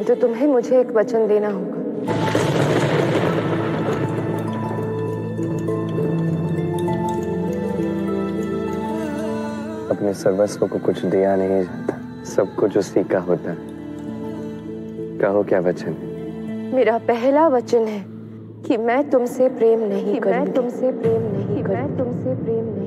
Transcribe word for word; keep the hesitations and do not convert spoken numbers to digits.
तो तुम्हें मुझे एक वचन देना होगा। अपने सर्वस्व को कुछ दिया नहीं जाता, सब कुछ उसी का होता है। कहो क्या वचन है? मेरा पहला वचन है कि मैं तुमसे प्रेम नहीं करूंगी। मैं तुमसे प्रेम नहीं करूंगी। मैं तुमसे प्रेम नहीं